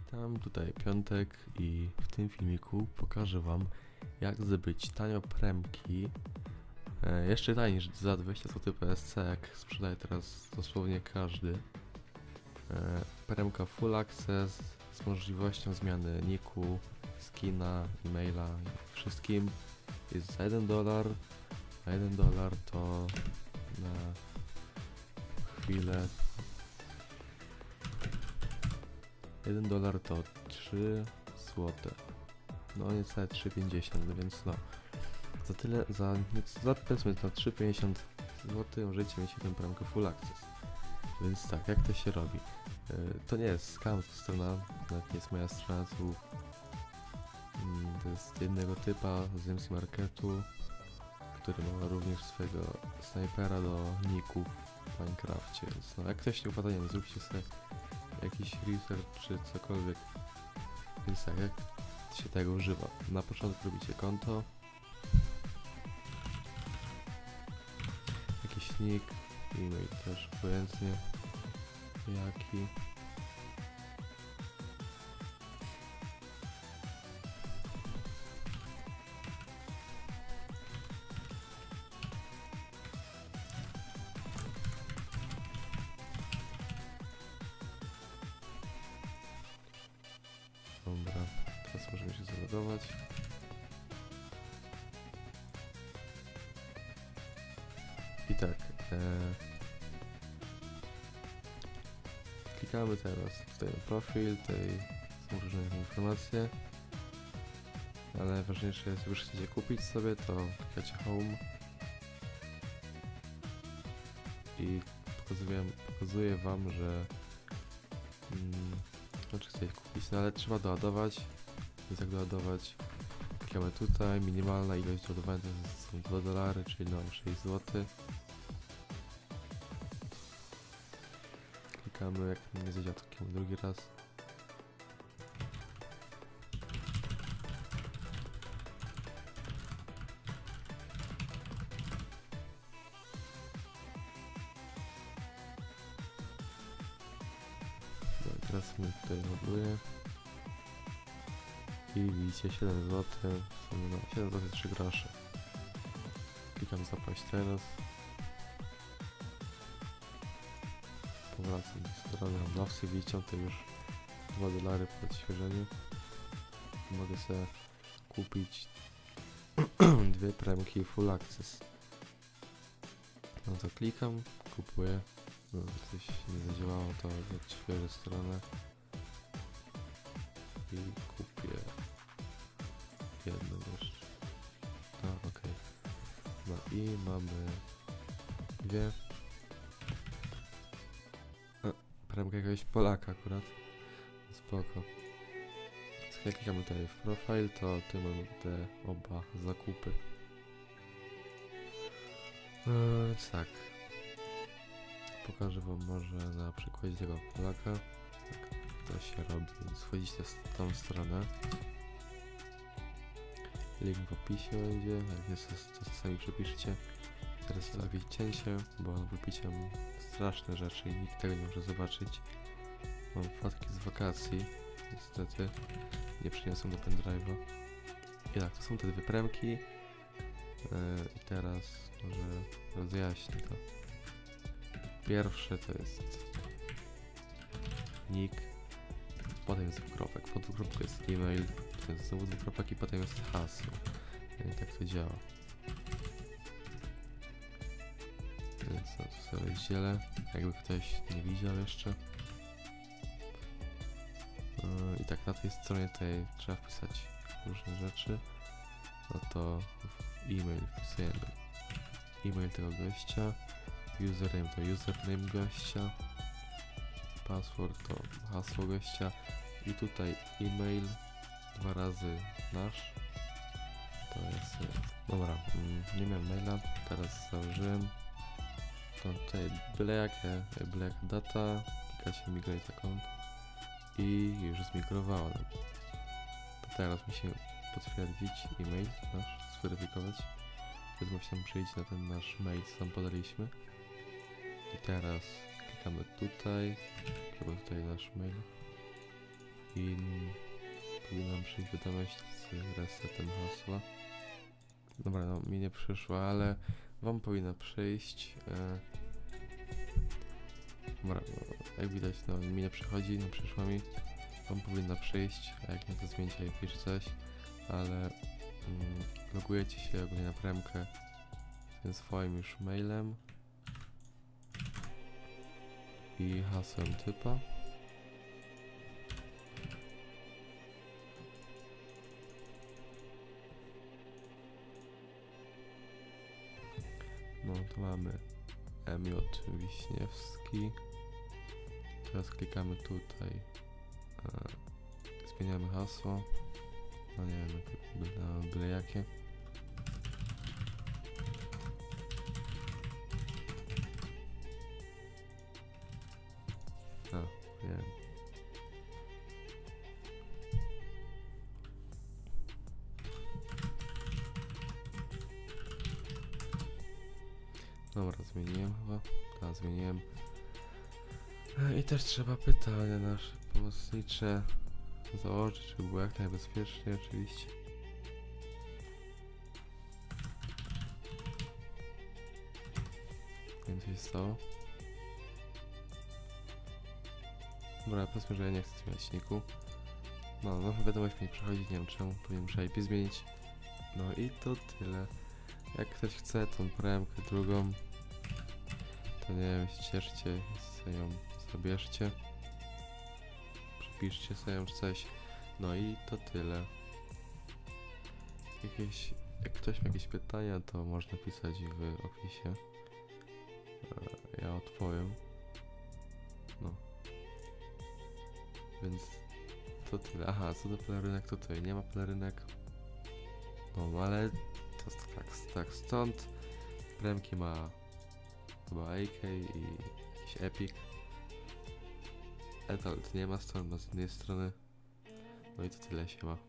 Witam, tutaj Piątek i w tym filmiku pokażę wam, jak zdobyć tanio premki, jeszcze taniej niż za 20 zł PSC, jak sprzedaje teraz dosłownie każdy. Premka Full Access z możliwością zmiany niku, skina, e-maila i wszystkim jest za $1, a $1 to na chwilę $1 to 3 złote. No niecałe 3,50, no więc no za tyle, za powiedzmy na 3,50 zł możecie mieć tę premkę Full Access. Więc tak, jak to się robi? To nie jest scam, to strona, nawet nie jest moja strona, to jest jednego typa z MC Marketu, który ma również swojego snajpera do ników w Minecrafcie, więc no jak ktoś nie upada, nie wiem, zróbcie sobie jakiś research czy cokolwiek. Więc tak, jak się tego używa? Na początku robicie konto, jakiś nick, e-mail też obojętnie jaki. Dobra, teraz możemy się zalogować. I tak, klikamy teraz tutaj na profil, tutaj są różne informacje, ale najważniejsze jest, już chcecie kupić sobie, to klikacie home i pokazuje wam, że znaczy chcecie kupić, no ale trzeba doładować, więc jak doładować, klikamy tutaj, minimalna ilość doładowania to są $2, czyli no 6 zł. Klikamy, jak nie zadziała, to klikamy drugi raz. No, teraz mi tutaj ładuje. I widzicie 7 zł, no 7 zł 3 grosze. Klikam zapłać teraz. Powracam do strony handlowcy, widzicie, to już $2 po odświeżeniu. Mogę sobie kupić dwie premki Full Access. No to klikam, kupuję. No, coś nie zadziałało, to odświeżę stronę i kupię jedną jeszcze. A, okej. No i mamy dwie. Premka jakiegoś Polaka akurat. Spoko. Jak klikamy tutaj w profil, to tu mamy te oba zakupy. Tak. Pokażę wam może na przykładzie tego Polaka, jak to się robi. Więc wchodzicie w tą stronę. Link w opisie będzie, jak jest to sami przepiszcie. Teraz zrobić cięcie, bo wypiciam straszne rzeczy i nikt tego nie może zobaczyć. Mam fotki z wakacji, niestety nie przyniosłem do pendrive'a. I tak, to są te dwie premki. I teraz może rozjaśnię to. Pierwsze to jest nick, potem jest dwukropek, po dwukropku jest e-mail, potem jest znowu dwukropek i potem jest hasło. I tak to działa. Więc no, to sobie rozdzielę, jakby ktoś nie widział jeszcze. I tak na tej stronie tutaj trzeba wpisać różne rzeczy. No to w e-mail wpisujemy e-mail tego gościa, username to username gościa, password to hasło gościa i tutaj e-mail 2 razy nasz. To jest... Dobra, nie miałem maila, teraz założyłem. To tutaj byle jaka data, klikacie migrate account i już zmigrowałem. To teraz musimy potwierdzić e-mail nasz, zweryfikować. Więc musimy przejść na ten nasz mail, co tam podaliśmy. I teraz klikamy tutaj nasz mail. i powinna nam przyjść wiadomość z resetem hasła. Dobra, no mi nie przyszła, ale wam powinna przyjść. Dobra, no, jak widać, no mi nie przychodzi, no przyszła mi. Wam powinna przyjść, a jak nie to zmieńcie i pisz coś, ale logujecie się ogólnie na premkę tym swoim już mailem i hasłem typa. No to mamy MJ Wiśniewski. Teraz klikamy tutaj, zmieniamy hasło, no nie wiem, byle jakie. Nie wiem. Dobra, zmieniłem chyba. Tak, zmieniłem. I też trzeba pytania nasze pomocnicze założyć, żeby było jak najbezpieczniej oczywiście. Nie wiem, co się stało. Dobra, powiedzmy, że ja nie chcę zmieniać niku. No wiadomość mi nie przechodzi, nie wiem czemu, powinien muszę IP zmienić. No i to tyle. Jak ktoś chce tą premkę drugą, to nie wiem, ścieżcie, sobie ją zabierzcie. Przypiszcie sobie ją czy coś. No i to tyle. Jak ktoś ma jakieś pytania, to można pisać w opisie. Ja odpowiem. No. Więc to tyle. Aha, co do pelerynek, to tutaj nie ma pelerynek. No, ale to tak stąd. Premki ma chyba AK i jakiś Epic. Etalt nie ma stron, ma z innej strony. No i to tyle się ma.